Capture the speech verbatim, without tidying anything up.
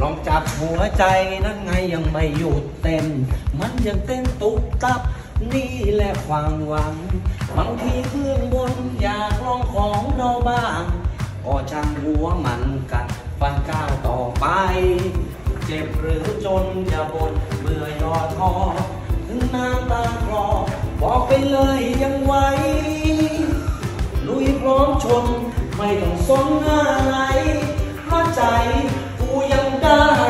ลองจับหัวใจนั้นไงยังไม่หยุดเต้นมันยังเต้นตุบตับนี่แหละความหวังบางทีเครื่องบนอยากลองของเราบ้างก็ช่างหัวมันกัดฟันก้าวต่อไปเจ็บหรือจนอย่าบ่นเบื่อย่อท้อถึงน้ำตาคลอบอกไปเลยยังไหวลุยพร้อมชนไม่ต้องสนอะไรเพราะใจกูยังได้